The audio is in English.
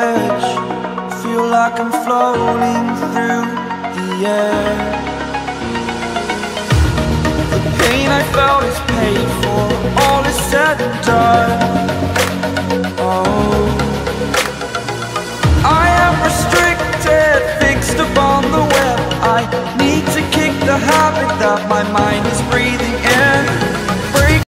edge, feel like I'm floating through the air. The pain I felt is paid for, all is said and done. Oh, I am restricted, fixed upon the web. I need to kick the habit that my mind is